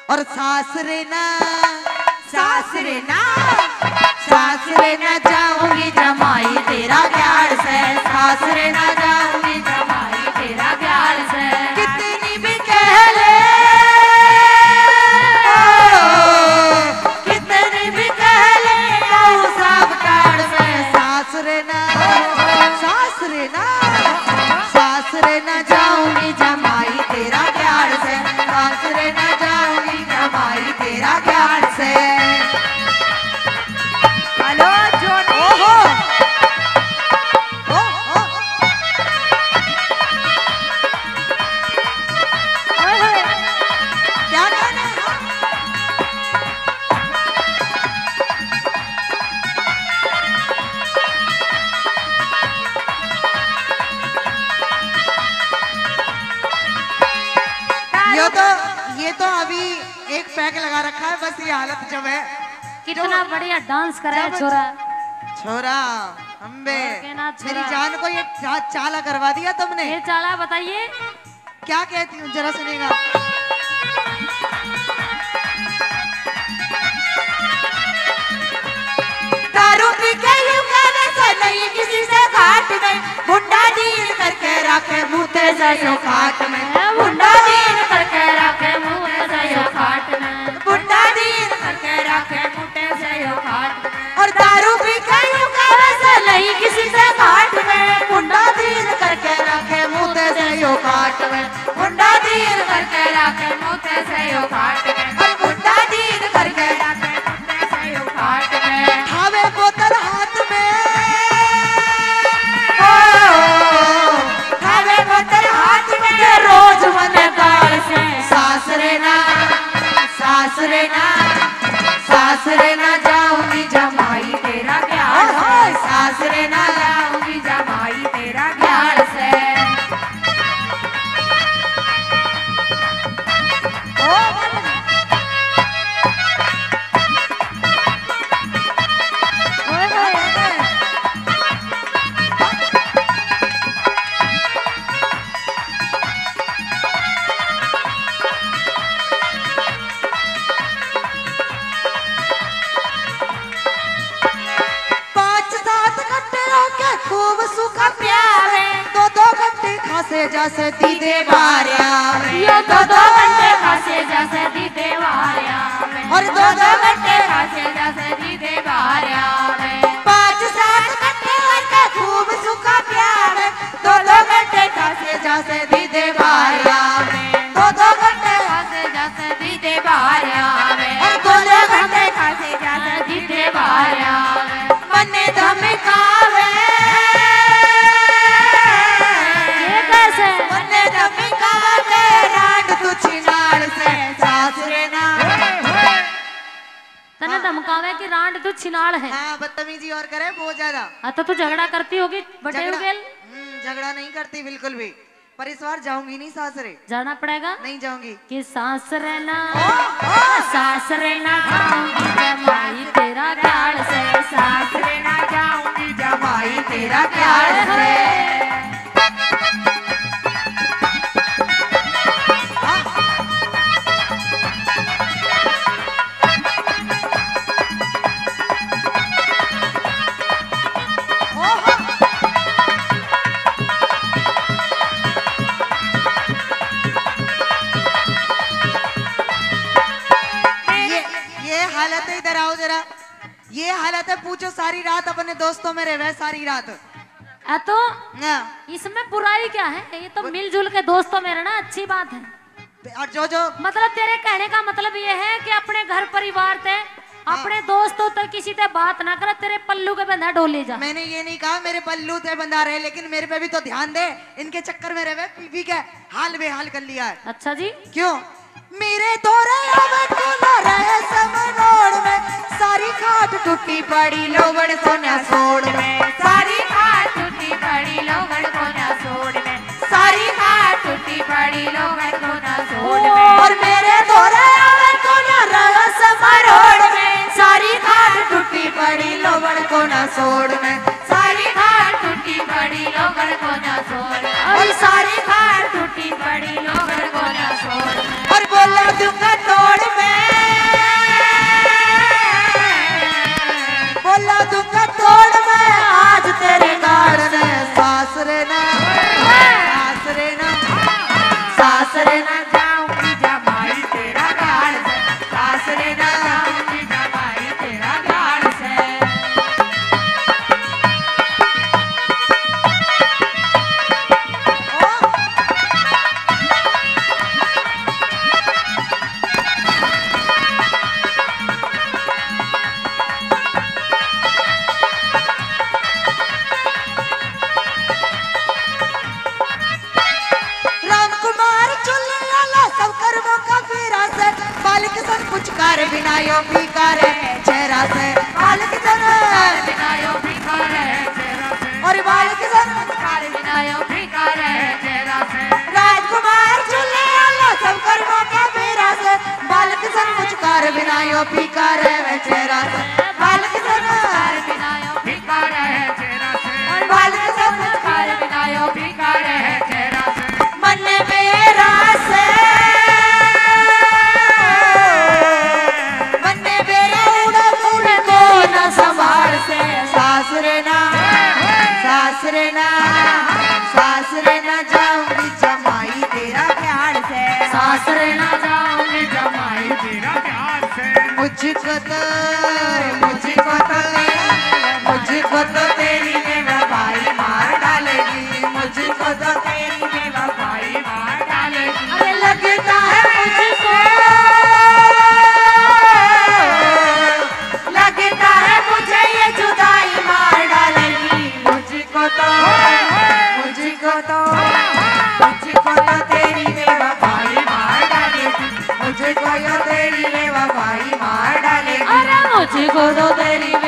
और सासरे ना जाऊंगी जमाई तेरा प्यार से, सासरे ना जाऊंगी जमाई तेरा प्यार से। कितनी भी कह ले सब ताड़ से, सासरे ना जाऊंगी जमाई तेरा प्यार से, सासरे ना जाऊंगी जमाई तेरा प्यार से। Hello Johnny. ओहो क्या कहना है? ये तो अभी एक पैक लगा रखा है, बस ये हालत जब है। कितना बढ़िया डांस कर रहा है छोरा। अम्बे छोरा। मेरी जान को ये चाला करवा दिया तुमने। ये चाला बताइए क्या कहती हूँ, जरा सुनेगा। दारू पी के यूं कहने से नहीं किसी से घाट में, मुंडा दीन करके रखे मुँह से यो खाट में, मुंडा दीन करके रखे मुँह से यो खाट में, मुंडा दीन करके रखे मुँह से यो खाट में। और दारू पी के यूं कहने से नहीं किसी से घाट में, मुंडा दीन करके रखे मुँह से यो खाट में, मुंडा दीन करके रखे मुँह से यो खाट में, और मुंडा दीन करके रखे मुँह से यो खाट में। खावे बोतल हाथ में, खावे बोतल हाथ में, रोज मन गाल से, सासरे ना जाऊंगी जमाई तेरा प्यार से, सासरे ना जाऊंगी जमाई तेरा प्यार से। खूब सूखा प्यार है, दो घंटे खासे जैसे दीदे बारिया में, ये दो घंटे खासे जैसे दीदे बारिया में, और दो घंटे खासे जैसे दीदे बारिया में। 5-7 घंटे का खूब सूखा प्यार है, दो घंटे खासे जैसे दीदे बारिया में, दो घंटे खासे जैसे दीदे बारिया में, और दो घंटे खासे जैसे दीदे बारिया में। मने धमकावे तने धमकावे की रांड तू छिनाल है। हाँ, बदतमीजी और करे बहुत ज्यादा। तो तू झगड़ा करती होगी बटे उगेल। झगड़ा नहीं करती बिल्कुल भी, पर इस बार जाऊंगी नहीं सासरे। जाना पड़ेगा, नहीं जाऊंगी कि सासरे ना जाऊंगी जमाई तेरा प्यार से, सासरे ना जाऊंगी जमाई तेरा प्यार से। इधर आओ जरा, ये हालत है, पूछो सारी रात अपने दोस्तों में रहे सारी रात। तो इसमें बुराई क्या है, ये तो मिलजुल के दोस्तों में रहना अच्छी बात है। और जो मतलब तेरे कहने का मतलब ये है कि अपने घर परिवार से अपने दोस्तों तक किसी से बात ना कर, तेरे पल्लू के बंधा डोले जा। मैंने ये नहीं कहा मेरे पल्लू से बंधा रहे, लेकिन मेरे पे भी तो ध्यान दे। इनके चक्कर में रहे पीपी के हाल बेहाल कर लिया है। अच्छा जी, क्यों मेरे दौरे रहे समनोड़ में, सारी खाट टूटी पड़ी लोगड़ सोना सोड़ में, सारी खाट टूटी पड़ी लोगड़ सोना सोड़ में, सारी खाट टूटी पड़ी लोगड़ सोना सोड़ में। और मेरे दौरे रहे समनोड़ में, सारी खाट टूटी पड़ी लोगड़ कोना सोड़ में, सारी खाट टूटी पड़ी लोगड़ कोना सोड़ में, और सारी खाट टूटी पड़ी लोगड़ कोना सोड़ में। और बोला दूंगा तोड़ में कर बिना यो फीका रहे चेहरा से बाल किसन कर बिना यो फीका रहे चेहरा से और बाल किसन कर बिना यो फीका रहे चेहरा से राजकुमार चुल्ले आला सब कर्मों का मेरा से बाल किसन कुछ कर बिना यो फीका रहे चेहरा से बाल किसन कर बिना यो फीका रहे चेहरा से बाल किसन कुछ कर बिना यो फीका रहे चेहरा से मन मेरा से सासरे ना जाऊंगी जमाई तेरा प्यार से सासरे ना जाऊंगी जमाई तेरा प्यार से मुझको तो तेरी बेवफाई मार डालेगी मुझको तो तेरी बेवफाई मार डालेगी अरे लगता है मुझे ये जुदाई मार डालेगी मुझको तो तेरी बेवफाई मार डालेगी मुझको तो तेरी बेवफाई मार डालेगी अरे मुझको तो तेरी